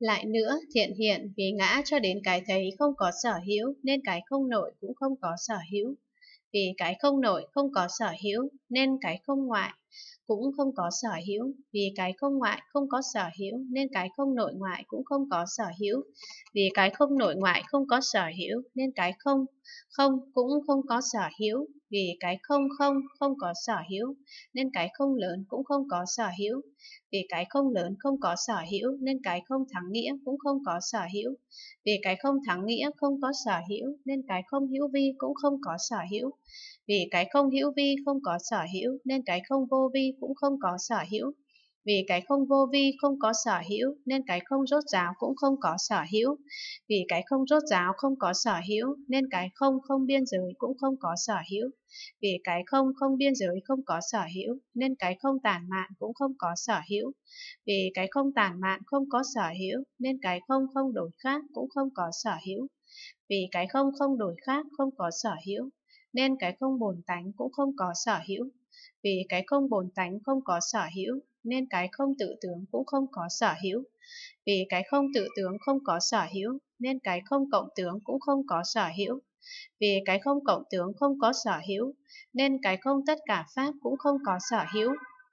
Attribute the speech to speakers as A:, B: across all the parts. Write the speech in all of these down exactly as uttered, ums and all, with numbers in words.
A: Lại nữa, thiện hiện vì ngã cho đến cái thấy không có sở hữu nên cái không nội cũng không có sở hữu. Vì cái không nội không có sở hữu nên cái không ngoại cũng không có sở hữu. Vì cái không ngoại không có sở hữu nên cái không nội ngoại cũng không có sở hữu. Vì cái không nội ngoại không có sở hữu nên cái không không cũng không có sở hữu. Vì cái không không không có sở hữu nên cái không lớn cũng không có sở hữu. Vì cái không lớn không có sở hữu nên cái không thắng nghĩa cũng không có sở hữu. Vì cái không thắng nghĩa không có sở hữu nên cái không hữu vi cũng không có sở hữu. Vì cái không hữu vi không có sở hữu nên cái không vô vi cũng không có sở hữu. Vì cái không vô vi không có sở hữu nên cái không rốt ráo cũng không có sở hữu. Vì cái không rốt ráo không có sở hữu nên cái không không biên giới cũng không có sở hữu. Vì cái không không biên giới không có sở hữu nên cái không tản mạn cũng không có sở hữu. Vì cái không tản mạn không có sở hữu nên cái không không đổi khác cũng không có sở hữu. Vì cái không không đổi khác không có sở hữu nên cái không bổn tánh cũng không có sở hữu. Vì cái không bổn tánh không có sở hữu nên cái không tự tướng cũng không có sở hữu. Vì cái không tự tướng không có sở hữu nên cái không cộng tướng cũng không có sở hữu. Vì cái không cộng tướng không có sở hữu nên cái không tất cả pháp cũng không có sở hữu.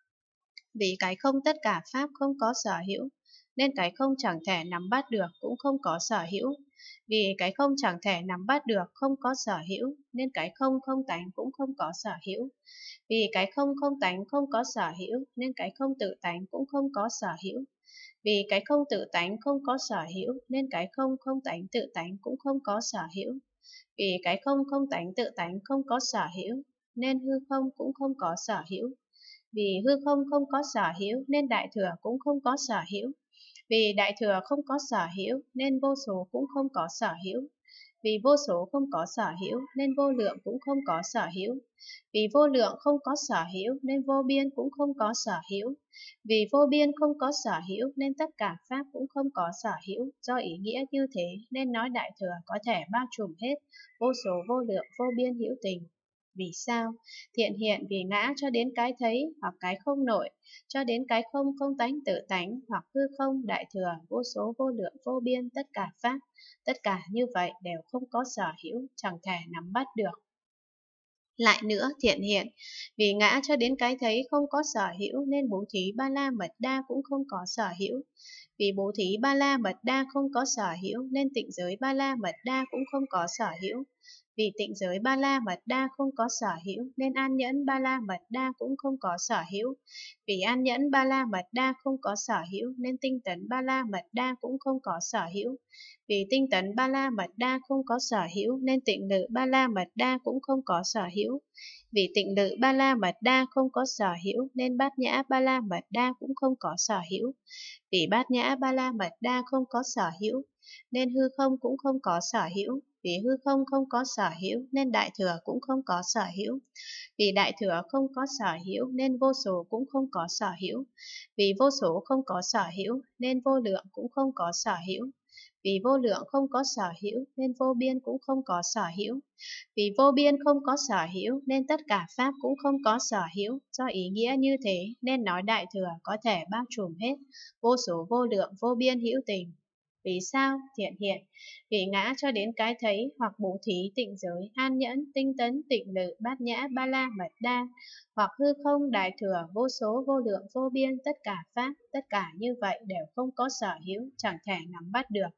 A: Vì cái không tất cả pháp không có sở hữu nên cái không chẳng thể nắm bắt được cũng không có sở hữu. Vì cái không chẳng thể nắm bắt được không có sở hữu nên cái không không tánh cũng không có sở hữu. Vì cái không không tánh không có sở hữu nên cái không tự tánh cũng không có sở hữu. Vì cái không tự tánh không có sở hữu nên cái không không tánh tự tánh cũng không có sở hữu. Vì cái không không tánh tự tánh không có sở hữu nên hư không cũng không có sở hữu. Vì hư không không có sở hữu nên đại thừa cũng không có sở hữu. Vì đại thừa không có sở hữu nên vô số cũng không có sở hữu. Vì vô số không có sở hữu nên vô lượng cũng không có sở hữu. Vì vô lượng không có sở hữu nên vô biên cũng không có sở hữu. Vì vô biên không có sở hữu nên tất cả pháp cũng không có sở hữu. Do ý nghĩa như thế nên nói đại thừa có thể bao trùm hết vô số vô lượng vô biên hữu tình. Vì sao? Thiện hiện vì ngã cho đến cái thấy hoặc cái không nội, cho đến cái không không tánh tự tánh hoặc hư không đại thừa vô số vô lượng vô biên tất cả pháp. Tất cả như vậy đều không có sở hữu, chẳng thể nắm bắt được. Lại nữa, thiện hiện, vì ngã cho đến cái thấy không có sở hữu nên bố thí ba la mật đa cũng không có sở hữu. Vì bố thí ba la mật đa không có sở hữu nên tịnh giới ba la mật đa cũng không có sở hữu. Vì tịnh giới ba la mật đa không có sở hữu nên an nhẫn ba la mật đa cũng không có sở hữu. Vì an nhẫn ba la mật đa không có sở hữu nên tinh tấn ba la mật đa cũng không có sở hữu. Vì tinh tấn ba la mật đa không có sở hữu nên tịnh lự ba la mật đa cũng không có sở hữu. Vì tịnh lự ba la mật đa không có sở hữu nên bát nhã ba la mật đa cũng không có sở hữu. Vì bát nhã ba la mật đa không có sở hữu nên hư không cũng không có sở hữu. Vì hư không không có sở hữu nên đại thừa cũng không có sở hữu. Vì đại thừa không có sở hữu nên vô số cũng không có sở hữu. Vì vô số không có sở hữu nên vô lượng cũng không có sở hữu. Vì vô lượng không có sở hữu nên vô biên cũng không có sở hữu. Vì vô biên không có sở hữu nên tất cả pháp cũng không có sở hữu. Do ý nghĩa như thế nên nói đại thừa có thể bao trùm hết vô số vô lượng vô biên hữu tình. Vì sao? Thiện hiện, vì ngã cho đến cái thấy hoặc bố thí tịnh giới, an nhẫn, tinh tấn, tịnh lự, bát nhã, ba la, mật đa, hoặc hư không đại thừa, vô số, vô lượng, vô biên, tất cả pháp, tất cả như vậy đều không có sở hữu, chẳng thể nắm bắt được.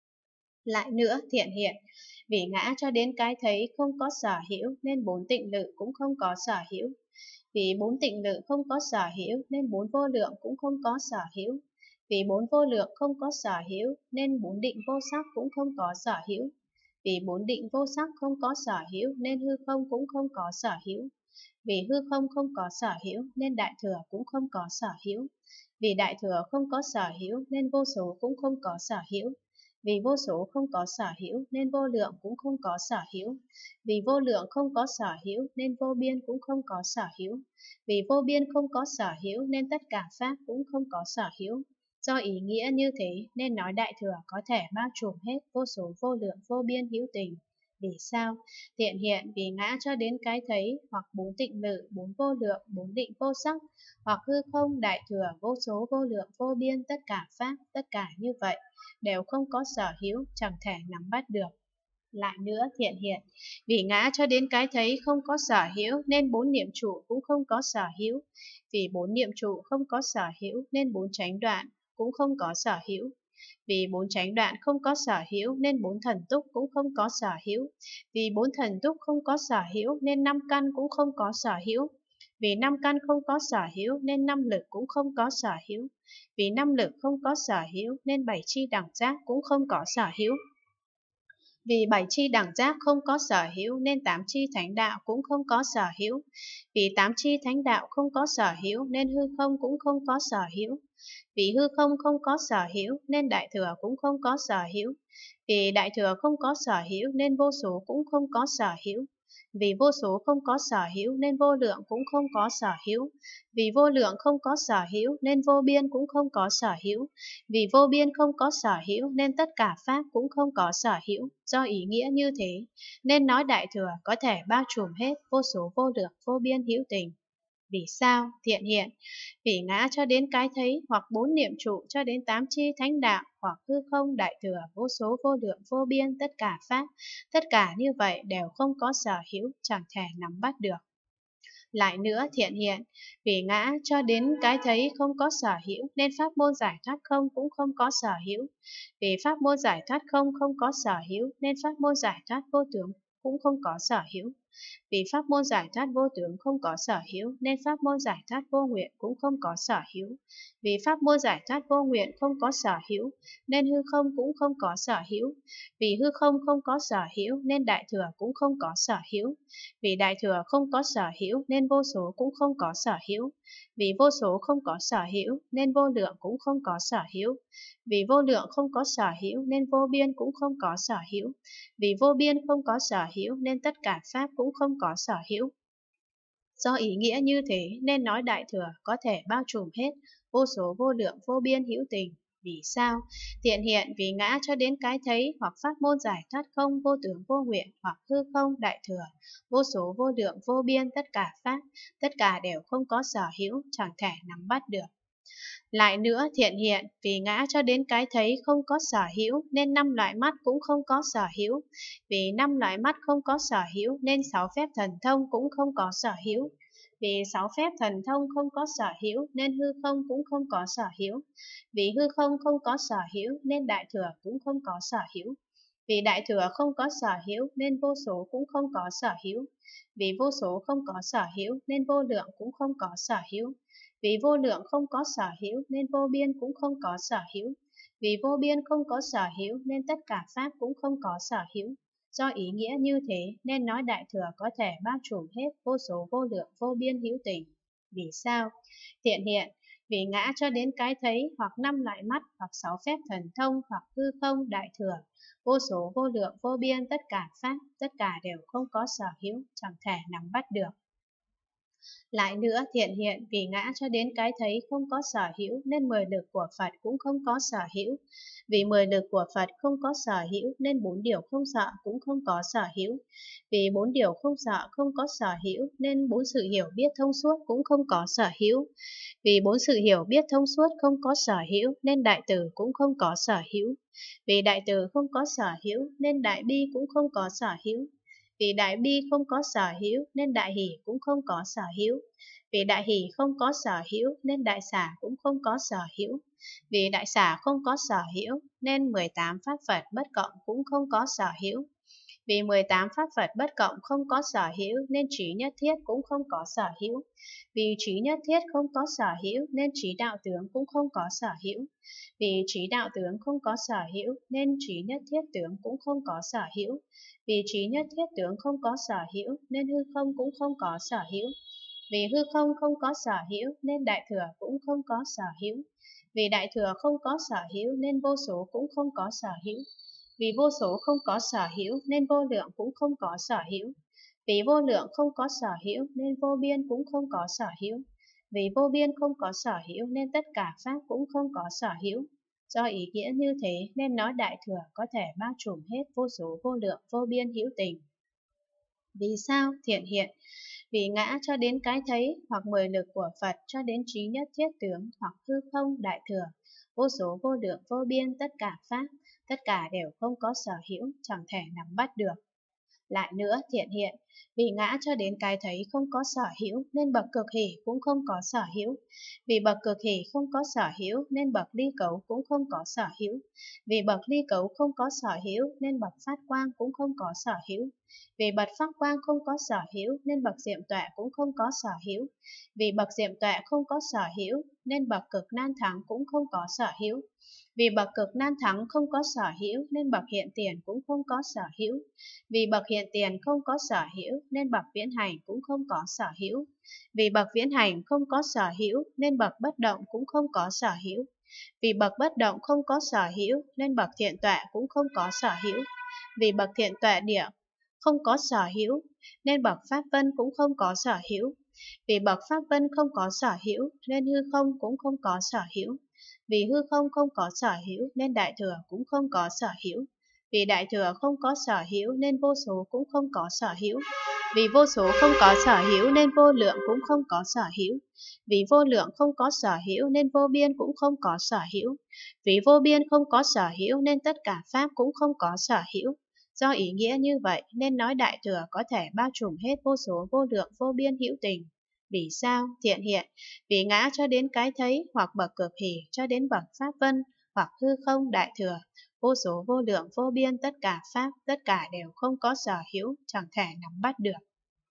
A: Lại nữa, thiện hiện, vì ngã cho đến cái thấy không có sở hữu nên bốn tịnh lự cũng không có sở hữu. Vì bốn tịnh lự không có sở hữu nên bốn vô lượng cũng không có sở hữu. Vì bốn vô lượng không có sở hữu nên bốn định vô sắc cũng không có sở hữu. Vì bốn định vô sắc không có sở hữu nên hư không cũng không có sở hữu. Vì hư không không có sở hữu nên đại thừa cũng không có sở hữu. Vì đại thừa không có sở hữu nên vô số cũng không có sở hữu. Vì vô số không có sở hữu nên vô lượng cũng không có sở hữu. Vì vô lượng không có sở hữu nên vô biên cũng không có sở hữu. Vì vô biên không có sở hữu nên tất cả pháp cũng không có sở hữu. Do ý nghĩa như thế nên nói đại thừa có thể bao trùm hết vô số vô lượng vô biên hữu tình. Vì sao? Thiện hiện vì ngã cho đến cái thấy, hoặc bốn tịnh lự, bốn vô lượng, bốn định vô sắc, hoặc hư không đại thừa, vô số vô lượng vô biên, tất cả pháp, tất cả như vậy, đều không có sở hữu, chẳng thể nắm bắt được. Lại nữa, thiện hiện vì ngã cho đến cái thấy không có sở hữu, nên bốn niệm trụ cũng không có sở hữu. Vì bốn niệm trụ không có sở hữu, nên bốn chánh đoạn cũng không có sở hữu. Vì bốn chánh đoạn không có sở hữu, nên bốn thần túc cũng không có sở hữu. Vì bốn thần túc không có sở hữu, nên năm căn cũng không có sở hữu. Vì năm căn không có sở hữu, nên năm lực cũng không có sở hữu. Vì năm lực không có sở hữu, nên bảy chi đẳng giác cũng không có sở hữu. Vì bảy chi đẳng giác không có sở hữu, nên tám chi thánh đạo cũng không có sở hữu. Vì tám chi thánh đạo không có sở hữu, nên hư không cũng không có sở hữu. Vì hư không không có sở hữu, nên đại thừa cũng không có sở hữu. Vì đại thừa không có sở hữu, nên vô số cũng không có sở hữu. Vì vô số không có sở hữu, nên vô lượng cũng không có sở hữu. Vì vô lượng không có sở hữu, nên vô biên cũng không có sở hữu. Vì vô biên không có sở hữu, nên tất cả pháp cũng không có sở hữu. Do ý nghĩa như thế, nên nói đại thừa có thể bao trùm hết vô số vô lượng vô biên hữu tình. Vì sao? Thiện hiện vì ngã cho đến cái thấy, hoặc bốn niệm trụ cho đến tám chi thánh đạo, hoặc hư không đại thừa, vô số vô lượng vô biên, tất cả pháp, tất cả như vậy đều không có sở hữu, chẳng thể nắm bắt được. Lại nữa, thiện hiện vì ngã cho đến cái thấy không có sở hữu, nên pháp môn giải thoát không cũng không có sở hữu. Vì pháp môn giải thoát không không có sở hữu, nên pháp môn giải thoát vô tướng cũng không có sở hữu. Vì pháp môn giải thoát vô tướng không có sở hữu, nên pháp môn giải thoát vô nguyện cũng không có sở hữu. Vì pháp môn giải thoát vô nguyện không có sở hữu, nên hư không cũng không có sở hữu. Vì hư không không có sở hữu, nên đại thừa cũng không có sở hữu. Vì đại thừa không có sở hữu, nên vô số cũng không có sở hữu. Vì vô số không có sở hữu, nên vô lượng cũng không có sở hữu. Vì vô lượng không có sở hữu, nên vô biên cũng không có sở hữu. Vì vô biên không có sở hữu, nên tất cả pháp cũng không có sở hữu. Do ý nghĩa như thế, nên nói đại thừa có thể bao trùm hết vô số vô lượng vô biên hữu tình. Vì sao? Thiện hiện vì ngã cho đến cái thấy, hoặc pháp môn giải thoát không vô tướng vô nguyện, hoặc hư không đại thừa, vô số vô lượng vô biên, tất cả pháp, tất cả đều không có sở hữu, chẳng thể nắm bắt được. Lại nữa, thiện hiện vì ngã cho đến cái thấy không có sở hữu, nên năm loại mắt cũng không có sở hữu. Vì năm loại mắt không có sở hữu, nên sáu phép thần thông cũng không có sở hữu. Vì sáu phép thần thông không có sở hữu, nên hư không cũng không có sở hữu. Vì hư không không có sở hữu, nên đại thừa cũng không có sở hữu. Vì đại thừa không có sở hữu, nên vô số cũng không có sở hữu. Vì vô số không có sở hữu, nên vô lượng cũng không có sở hữu. Vì vô lượng không có sở hữu, nên vô biên cũng không có sở hữu. Vì vô biên không có sở hữu, nên tất cả pháp cũng không có sở hữu. Do ý nghĩa như thế, nên nói đại thừa có thể bao trùm hết vô số vô lượng vô biên hữu tình. Vì sao? Thiện hiện vì ngã cho đến cái thấy, hoặc năm loại mắt, hoặc sáu phép thần thông, hoặc hư không đại thừa, vô số vô lượng vô biên, tất cả pháp, tất cả đều không có sở hữu, chẳng thể nắm bắt được. Lại nữa, thiện hiện vì ngã cho đến cái thấy không có sở hữu, nên mười lực của Phật cũng không có sở hữu. Vì mười lực của Phật không có sở hữu, nên bốn điều không sợ cũng không có sở hữu. Vì bốn điều không sợ không có sở hữu, nên bốn sự hiểu biết thông suốt cũng không có sở hữu. Vì bốn sự hiểu biết thông suốt không có sở hữu, nên đại từ cũng không có sở hữu. Vì đại từ không có sở hữu, nên đại bi cũng không có sở hữu. Vì đại bi không có sở hữu, nên đại hỷ cũng không có sở hữu. Vì đại hỷ không có sở hữu, nên đại xả cũng không có sở hữu. Vì đại xả không có sở hữu, nên mười tám pháp Phật bất cộng cũng không có sở hữu. Vì mười tám pháp Phật bất cộng không có sở hữu, nên trí nhất thiết cũng không có sở hữu. Vì trí nhất thiết không có sở hữu, nên trí đạo tướng cũng không có sở hữu. Vì trí đạo tướng không có sở hữu, nên trí nhất thiết tướng cũng không có sở hữu. Vì trí nhất thiết tướng không có sở hữu, nên hư không cũng không có sở hữu. Vì hư không không có sở hữu, nên đại thừa cũng không có sở hữu. Vì đại thừa không có sở hữu, nên vô số cũng không có sở hữu. Vì vô số không có sở hữu, nên vô lượng cũng không có sở hữu. Vì vô lượng không có sở hữu, nên vô biên cũng không có sở hữu. Vì vô biên không có sở hữu, nên tất cả pháp cũng không có sở hữu. Do ý nghĩa như thế nên nói Đại Thừa có thể bao trùm hết vô số vô lượng vô biên hữu tình. Vì sao? Thiện hiện. Vì ngã cho đến cái thấy, hoặc mười lực của Phật cho đến trí nhất thiết tướng, hoặc hư không Đại Thừa, vô số vô lượng vô biên tất cả pháp, tất cả đều không có sở hữu, chẳng thể nắm bắt được. Lại nữa, thiện hiện, vì ngã cho đến cái thấy không có sở hữu nên bậc cực hỷ cũng không có sở hữu. Vì bậc cực hỷ không có sở hữu nên bậc ly cấu cũng không có sở hữu. Vì bậc ly cấu không có sở hữu nên bậc phát quang cũng không có sở hữu. Vì bậc phát quang không có sở hữu nên bậc diệm tuệ cũng không có sở hữu. Vì bậc diệm tuệ không có sở hữu nên bậc cực nan thắng cũng không có sở hữu. Vì bậc cực nan thắng không có sở hữu nên bậc hiện tiền cũng không có sở hữu. Vì bậc hiện tiền không có sở hữu nên bậc viễn hành cũng không có sở hữu. Vì bậc viễn hành không có sở hữu nên bậc bất động cũng không có sở hữu. Vì bậc bất động không có sở hữu nên bậc thiện tuệ cũng không có sở hữu. Vì bậc thiện tuệ địa không có sở hữu nên bậc pháp vân cũng không có sở hữu. Vì bậc pháp vân không có sở hữu nên hư không cũng không có sở hữu. Vì hư không không có sở hữu nên Đại Thừa cũng không có sở hữu. Vì Đại Thừa không có sở hữu nên vô số cũng không có sở hữu. Vì vô số không có sở hữu nên vô lượng cũng không có sở hữu. Vì vô lượng không có sở hữu nên vô biên cũng không có sở hữu. Vì vô biên không có sở hữu nên tất cả pháp cũng không có sở hữu. Do ý nghĩa như vậy nên nói Đại Thừa có thể bao trùm hết vô số vô lượng vô biên hữu tình. Vì sao? Thiện hiện. Vì ngã cho đến cái thấy, hoặc bậc cực hỷ cho đến bậc pháp vân, hoặc hư không Đại Thừa, vô số vô lượng vô biên tất cả pháp, tất cả đều không có sở hữu, chẳng thể nắm bắt được.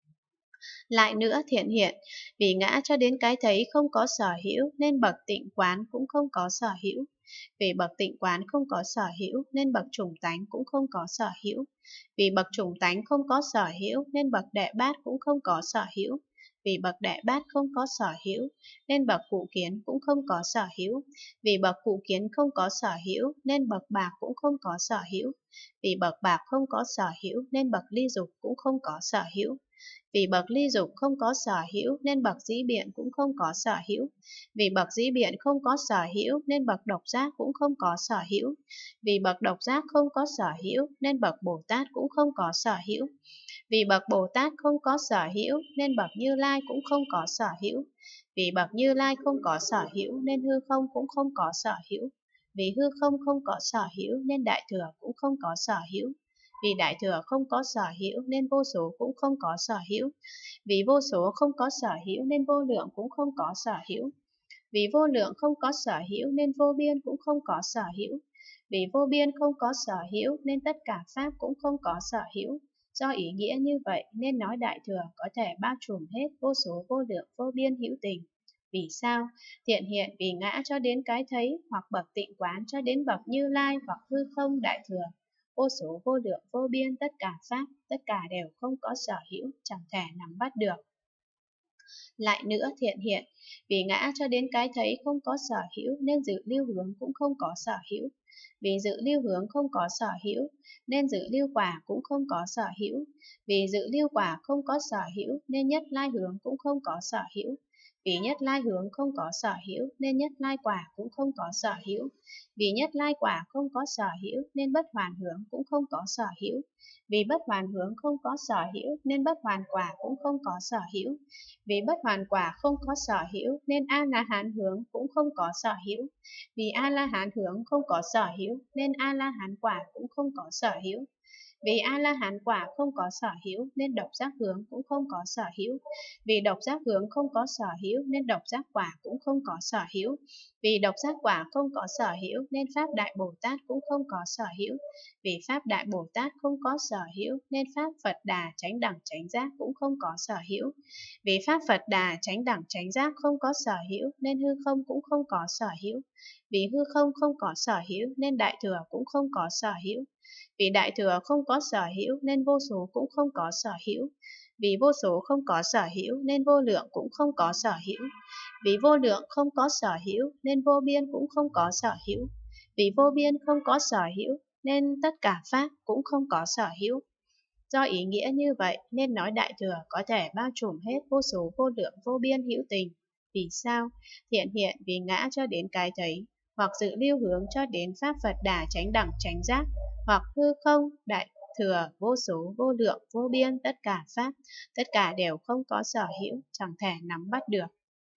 A: Lại nữa, thiện hiện, vì ngã cho đến cái thấy không có sở hữu nên bậc tịnh quán cũng không có sở hữu. Vì bậc tịnh quán không có sở hữu nên bậc chủng tánh cũng không có sở hữu. Vì bậc chủng tánh không có sở hữu nên bậc đệ bát cũng không có sở hữu. Vì bậc đệ bát không có sở hữu nên bậc cụ kiến cũng không có sở hữu. Vì bậc cụ kiến không có sở hữu nên bậc bạc cũng không có sở hữu. Vì bậc bạc không có sở hữu nên bậc ly dục cũng không có sở hữu. Vì bậc ly dục không có sở hữu nên bậc dĩ biện cũng không có sở hữu. Vì bậc dĩ biện không có sở hữu nên bậc độc giác cũng không có sở hữu. Vì bậc độc giác không có sở hữu nên bậc Bồ Tát cũng không có sở hữu. Vì bậc Bồ Tát không có sở hữu nên bậc Như Lai cũng không có sở hữu. Vì bậc Như Lai không có sở hữu nên hư không cũng không có sở hữu. Vì hư không không có sở hữu nên Đại Thừa cũng không có sở hữu. Vì Đại Thừa không có sở hữu nên vô số cũng không có sở hữu. Vì vô số không có sở hữu nên vô lượng cũng không có sở hữu. Vì vô lượng không có sở hữu nên vô biên cũng không có sở hữu. Vì vô biên không có sở hữu nên tất cả pháp cũng không có sở hữu. Do ý nghĩa như vậy nên nói Đại Thừa có thể bao trùm hết vô số vô lượng vô biên hữu tình. Vì sao? Thiện hiện vì ngã cho đến cái thấy, hoặc bậc tịnh quán cho đến bậc Như Lai, hoặc hư không Đại Thừa, vô số vô lượng vô biên tất cả pháp, tất cả đều không có sở hữu, chẳng thể nắm bắt được. Lại nữa, thiện hiện vì ngã cho đến cái thấy không có sở hữu nên dự lưu hướng cũng không có sở hữu. Vì dự lưu hướng không có sở hữu nên dự lưu quả cũng không có sở hữu. Vì dự lưu quả không có sở hữu nên nhất lai hướng cũng không có sở hữu. Vì nhất lai hướng không có sở hữu nên nhất lai quả cũng không có sở hữu. Vì nhất lai quả không có sở hữu nên bất hoàn hướng cũng không có sở hữu. Vì bất hoàn hướng không có sở hữu nên bất hoàn quả cũng không có sở hữu. Vì bất hoàn quả không có sở hữu nên A La Hán hướng cũng không có sở hữu. Vì A La Hán hướng không có sở hữu nên A La Hán quả cũng không có sở hữu. Vì A La Hán quả không có sở hữu nên độc giác hướng cũng không có sở hữu. Vì độc giác hướng không có sở hữu nên độc giác quả cũng không có sở hữu. Vì độc giác quả không có sở hữu nên pháp Đại Bồ Tát cũng không có sở hữu. Vì pháp Đại Bồ Tát không có sở hữu nên pháp Phật Đà chánh đẳng chánh giác cũng không có sở hữu. Vì pháp Phật Đà chánh đẳng chánh giác không có sở hữu nên hư không cũng không có sở hữu. Vì hư không không có sở hữu nên Đại Thừa cũng không có sở hữu. Vì Đại Thừa không có sở hữu nên vô số cũng không có sở hữu. Vì vô số không có sở hữu nên vô lượng cũng không có sở hữu. Vì vô lượng không có sở hữu nên vô biên cũng không có sở hữu. Vì vô biên không có sở hữu nên tất cả pháp cũng không có sở hữu. Do ý nghĩa như vậy nên nói Đại Thừa có thể bao trùm hết vô số vô lượng vô biên hữu tình. Vì sao? Thiện hiện vì ngã cho đến cái thấy, hoặc dự lưu hướng cho đến Pháp Phật Đà chánh đẳng chánh giác, hoặc hư không, đại thừa, vô số, vô lượng, vô biên, tất cả Pháp, tất cả đều không có sở hữu, chẳng thể nắm bắt được.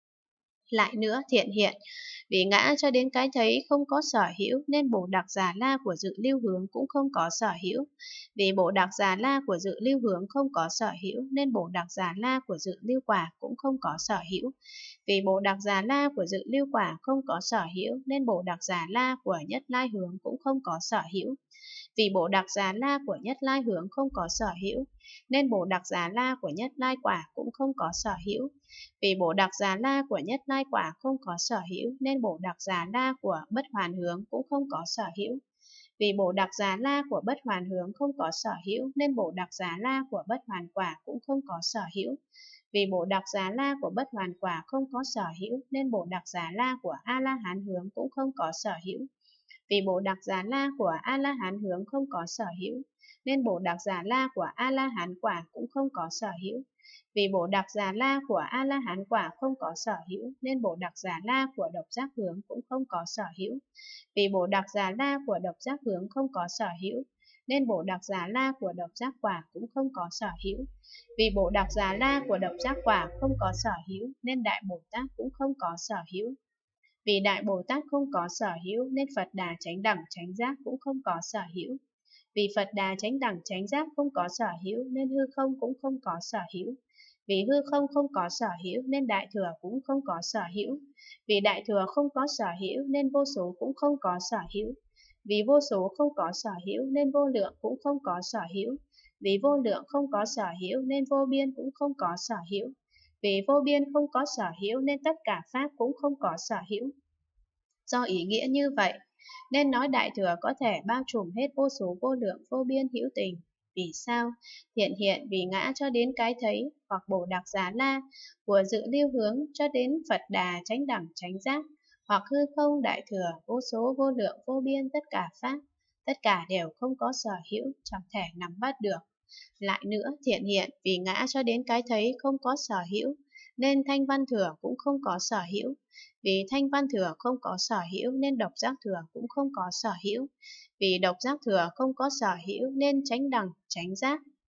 A: Lại nữa, thiện hiện, vì ngã cho đến cái thấy không có sở hữu nên Bồ Đặc Già La của dự lưu hướng cũng không có sở hữu. Vì Bồ Đặc Già La của dự lưu hướng không có sở hữu nên Bồ Đặc Già La của dự lưu quả cũng không có sở hữu. Vì Bồ Đặc Già La của dự lưu quả không có sở hữu nên Bồ Đặc Già La của nhất lai hướng cũng không có sở hữu. Vì Bồ Đặc Già La của nhất lai hướng không có sở hữu nên Bồ Đặc Già La của nhất lai quả cũng không có sở hữu. Vì Bồ Đặc Già La của nhất lai quả không có sở hữu nên Bồ Đặc Già La của bất hoàn hướng cũng không có sở hữu. Vì Bồ Đặc Già La của bất hoàn hướng không có sở hữu nên Bồ Đặc Già La của bất hoàn quả cũng không có sở hữu. Vì Bồ Đặc Già La của bất hoàn quả không có sở hữu nên Bồ Đặc Già La của A La Hán hướng cũng không có sở hữu. Vì Bồ Đặc Già La của A La Hán hướng không có sở hữu nên Bồ Đặc Già La của A La Hán quả cũng không có sở hữu. Vì Bồ Đặc Già La của A La Hán quả không có sở hữu nên Bồ Đặc Già La của độc giác hướng cũng không có sở hữu. Vì Bồ Đặc Già La của độc giác hướng không có sở hữu nên Bồ Đặc Già La của độc giác quả cũng không có sở hữu. Vì Bồ Đặc Già La của độc giác quả không có sở hữu nên Đại Bồ Tát cũng không có sở hữu. Vì Đại Bồ Tát không có sở hữu nên Phật Đà chánh đẳng chánh giác cũng không có sở hữu. Vì Phật Đà chánh đẳng chánh giác không có sở hữu nên hư không cũng không có sở hữu. Vì hư không không có sở hữu nên Đại Thừa cũng không có sở hữu. Vì Đại Thừa không có sở hữu nên vô số cũng không có sở hữu. Vì vô số không có sở hữu nên vô lượng cũng không có sở hữu. Vì vô lượng không có sở hữu nên vô biên cũng không có sở hữu. Vì vô biên không có sở hữu nên tất cả Pháp cũng không có sở hữu. Do ý nghĩa như vậy, nên nói Đại Thừa có thể bao trùm hết vô số vô lượng vô biên hữu tình. Vì sao? Thiện hiện vì ngã cho đến cái thấy, hoặc Bồ Đặc Già La của dự lưu hướng cho đến Phật Đà chánh đẳng chánh giác, hoặc hư không Đại Thừa vô số vô lượng vô biên tất cả Pháp, tất cả đều không có sở hữu, chẳng thể nắm bắt được. Lại nữa, thiện hiện vì ngã cho đến cái thấy không có sở hữu, nên Thanh Văn Thừa cũng không có sở hữu. Vì Thanh Văn Thừa không có sở hữu nên Độc Giác Thừa cũng không có sở hữu. Vì Độc Giác Thừa không có sở hữu nên Chánh Đẳng Chánh Giác